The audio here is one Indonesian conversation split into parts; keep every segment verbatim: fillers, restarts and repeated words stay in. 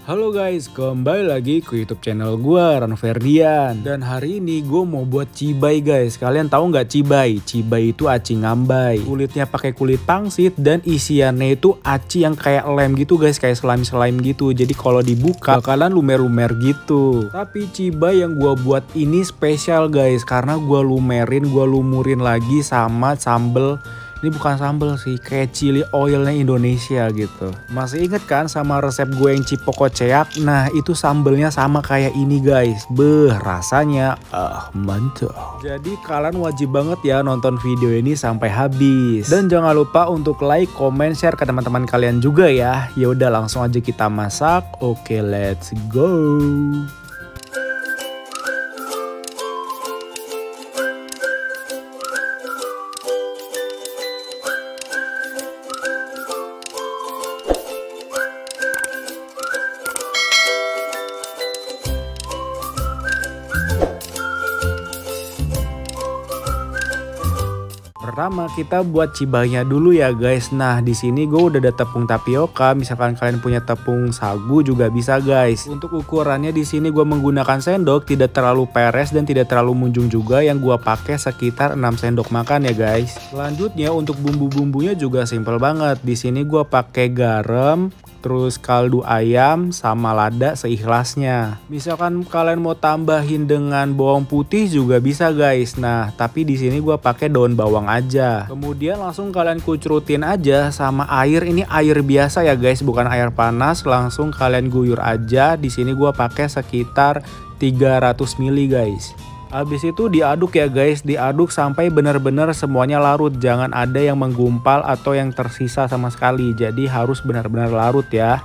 Halo guys, kembali lagi ke YouTube channel gue, Rano Ferdian. Dan hari ini gue mau buat cibay guys. Kalian tahu nggak cibay? Cibay itu aci ngambay. Kulitnya pakai kulit pangsit dan isiannya itu aci yang kayak lem gitu guys, kayak slime-slime gitu. Jadi kalau dibuka bakalan lumer-lumer gitu. Tapi cibay yang gue buat ini spesial guys, karena gue lumerin, gue lumurin lagi sama sambel. Ini bukan sambal sih, kayak chili oilnya Indonesia gitu. Masih inget kan sama resep gue yang cipoko ceak? Nah itu sambelnya sama kayak ini guys. Beh, rasanya ah mantap. Jadi kalian wajib banget ya nonton video ini sampai habis. Dan jangan lupa untuk like, comment, share ke teman-teman kalian juga ya. Ya udah langsung aja kita masak. Oke, let's go. Pertama kita buat cibaynya dulu ya guys. Nah di sini gue udah ada tepung tapioka. Misalkan kalian punya tepung sagu juga bisa guys. Untuk ukurannya di sini gue menggunakan sendok, tidak terlalu peres dan tidak terlalu munjung juga. Yang gue pakai sekitar enam sendok makan ya guys. Selanjutnya untuk bumbu-bumbunya juga simple banget. Di sini gue pakai garam, terus kaldu ayam sama lada seikhlasnya. Misalkan kalian mau tambahin dengan bawang putih juga bisa guys. Nah tapi di sini gue pakai daun bawang aja. Kemudian langsung kalian kucurutin aja sama air. Ini air biasa ya guys, bukan air panas. Langsung kalian guyur aja. Di sini gue pakai sekitar tiga ratus mililiter guys. Habis itu diaduk ya guys, diaduk sampai benar-benar semuanya larut. Jangan ada yang menggumpal atau yang tersisa sama sekali. Jadi harus benar-benar larut ya.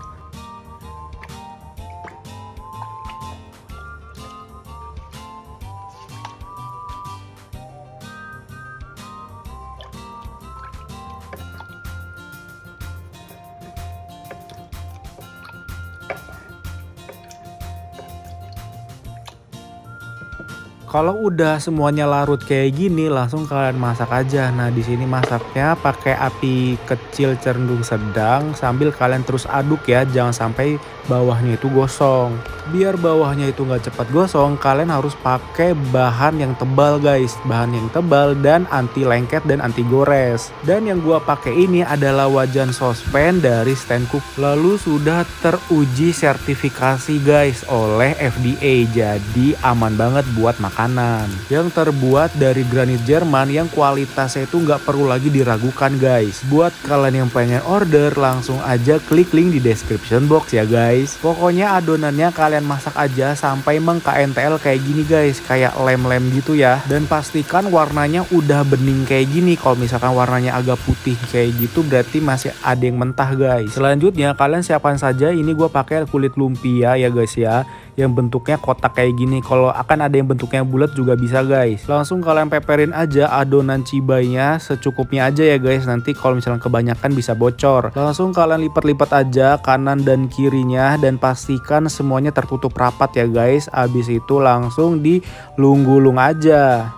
Kalau udah semuanya larut kayak gini, langsung kalian masak aja. Nah, di sini masaknya pakai api kecil cenderung sedang sambil kalian terus aduk ya, jangan sampai bawahnya itu gosong. Biar bawahnya itu nggak cepat gosong, kalian harus pakai bahan yang tebal guys, bahan yang tebal dan anti lengket dan anti gores. Dan yang gua pakai ini adalah wajan sospen dari Stand Cook. Lalu sudah teruji sertifikasi guys oleh F D A, jadi aman banget buat makan. Makanan yang terbuat dari granit Jerman yang kualitasnya itu nggak perlu lagi diragukan guys. Buat kalian yang pengen order langsung aja klik link di description box ya guys. Pokoknya adonannya kalian masak aja sampai meng-K N T L kayak gini guys, kayak lem-lem gitu ya. Dan pastikan warnanya udah bening kayak gini. Kalau misalkan warnanya agak putih kayak gitu berarti masih ada yang mentah guys. Selanjutnya kalian siapkan saja, ini gue pakai kulit lumpia ya guys ya, yang bentuknya kotak kayak gini. Kalau akan ada yang bentuknya bulat juga bisa guys. Langsung kalian peperin aja adonan cibaynya secukupnya aja ya guys. Nanti kalau misalnya kebanyakan bisa bocor. Langsung kalian lipat-lipat aja kanan dan kirinya dan pastikan semuanya tertutup rapat ya guys. Habis itu langsung dilung-gulung aja.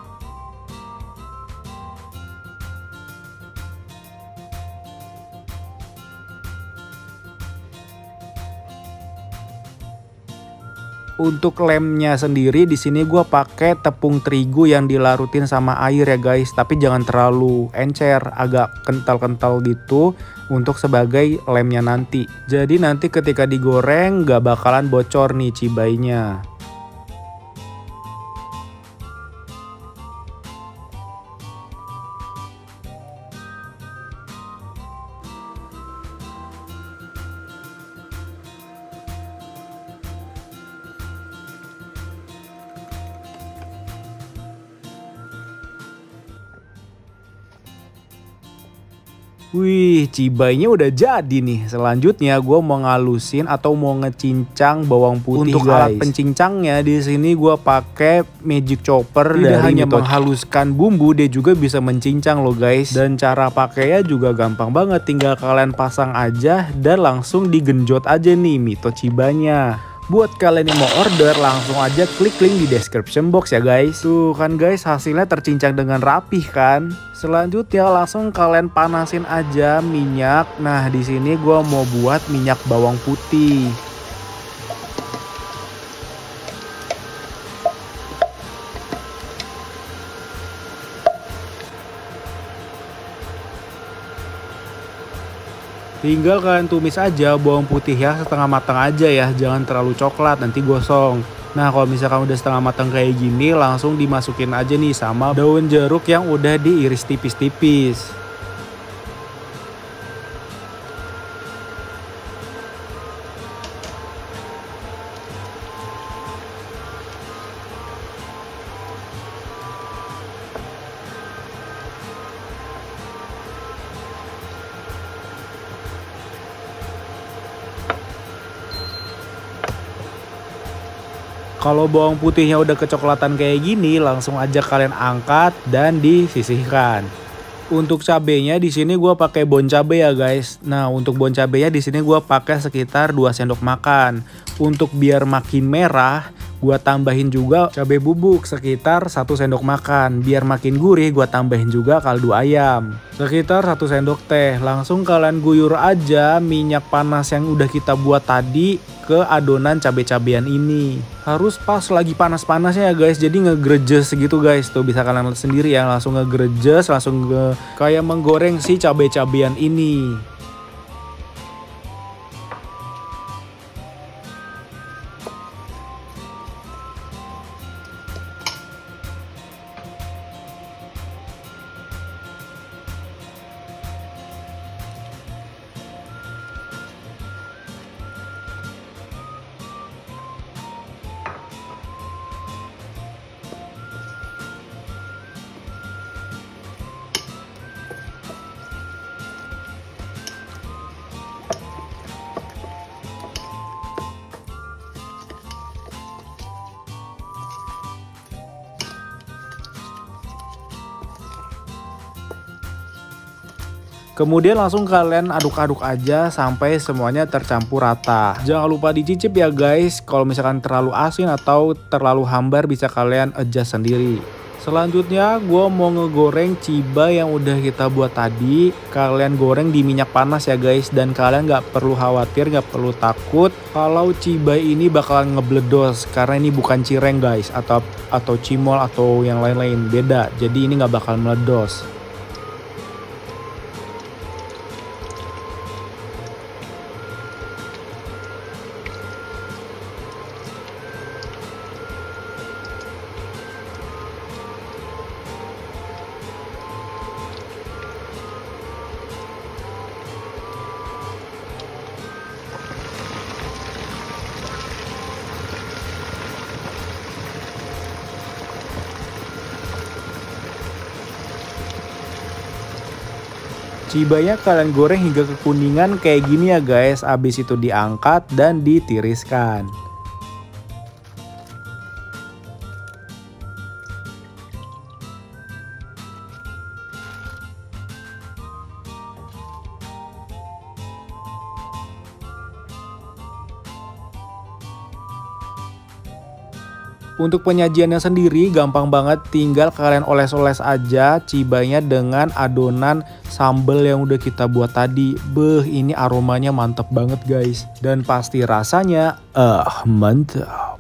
Untuk lemnya sendiri di sini gue pakai tepung terigu yang dilarutin sama air ya guys, tapi jangan terlalu encer, agak kental-kental gitu untuk sebagai lemnya nanti. Jadi nanti ketika digoreng gak bakalan bocor nih cibaynya. Wih, cibaynya udah jadi nih. Selanjutnya gue mau ngalusin atau mau ngecincang bawang putih. Untuk guys, alat pencincangnya di sini gue pakai magic chopper. Tidak hanya menghaluskan bumbu, dia juga bisa mencincang loh guys. Dan cara pakainya juga gampang banget, tinggal kalian pasang aja dan langsung digenjot aja nih mito cibanya. Buat kalian yang mau order langsung aja klik link di description box ya guys. Tuh kan guys, hasilnya tercincang dengan rapih kan. Selanjutnya langsung kalian panasin aja minyak. Nah di sini gue mau buat minyak bawang putih. Tinggal kalian tumis aja bawang putih ya, setengah matang aja ya, jangan terlalu coklat nanti gosong. Nah kalau misalkan udah setengah matang kayak gini, langsung dimasukin aja nih sama daun jeruk yang udah diiris tipis-tipis. Kalau bawang putihnya udah kecoklatan kayak gini, langsung aja kalian angkat dan disisihkan. Untuk cabenya di sini gue pakai bon cabe ya guys. Nah untuk bon cabenya di sini gue pakai sekitar dua sendok makan. Untuk biar makin merah, gue tambahin juga cabai bubuk sekitar satu sendok makan. Biar makin gurih, gue tambahin juga kaldu ayam sekitar satu sendok teh. Langsung kalian guyur aja minyak panas yang udah kita buat tadi ke adonan cabai-cabean ini. Harus pas lagi panas-panasnya ya guys, jadi ngegrejes gitu guys. Tuh bisa kalian lihat sendiri ya, langsung ngegrejes, langsung ke kayak menggoreng si cabai-cabean ini. Kemudian langsung kalian aduk-aduk aja sampai semuanya tercampur rata. Jangan lupa dicicip ya guys, kalau misalkan terlalu asin atau terlalu hambar bisa kalian adjust sendiri. Selanjutnya gue mau ngegoreng cibai yang udah kita buat tadi. Kalian goreng di minyak panas ya guys, dan kalian gak perlu khawatir, gak perlu takut kalau cibai ini bakalan ngebledos, karena ini bukan cireng guys, atau atau cimol atau yang lain-lain, beda. Jadi ini gak bakal meledos. Cibainya kalian goreng hingga kekuningan kayak gini ya guys. Habis itu diangkat dan ditiriskan. Untuk penyajiannya sendiri gampang banget, tinggal kalian oles-oles aja cibainya dengan adonan sambal yang udah kita buat tadi. Beh, ini aromanya mantep banget guys. Dan pasti rasanya eh uh, mantap.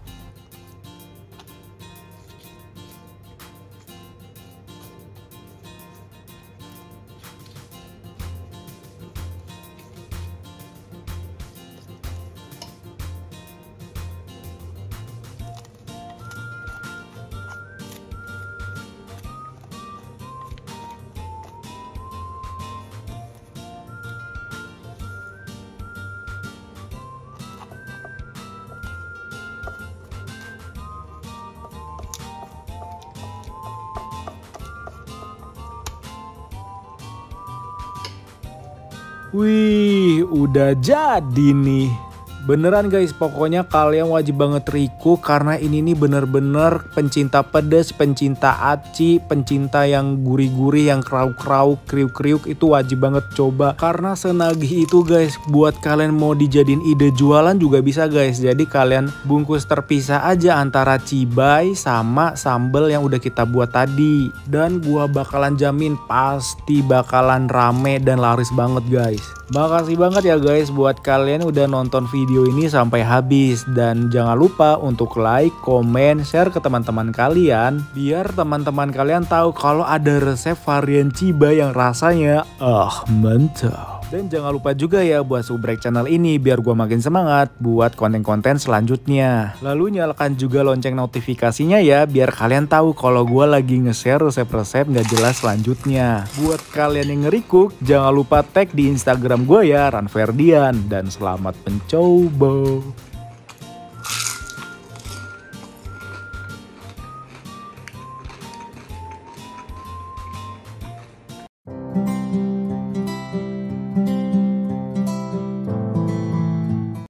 Wih, udah jadi nih. Beneran guys, pokoknya kalian wajib banget request karena ini nih bener-bener pencinta pedas, pencinta aci, pencinta yang gurih-gurih, yang krauk-krauk, kriuk-kriuk itu wajib banget coba. Karena senagih itu guys, buat kalian mau dijadiin ide jualan juga bisa guys. Jadi kalian bungkus terpisah aja antara cibai sama sambal yang udah kita buat tadi. Dan gua bakalan jamin pasti bakalan rame dan laris banget guys. Makasih banget ya guys buat kalian udah nonton video ini sampai habis. Dan jangan lupa untuk like, komen, share ke teman-teman kalian. Biar teman-teman kalian tahu kalau ada resep varian cibai yang rasanya ah mantap. Dan jangan lupa juga ya buat subrek channel ini biar gua makin semangat buat konten-konten selanjutnya. Lalu nyalakan juga lonceng notifikasinya ya biar kalian tahu kalau gua lagi nge-share resep-resep nggak jelas selanjutnya. Buat kalian yang nge-recook, jangan lupa tag di Instagram gua ya, Ran Ferdian, dan selamat mencoba.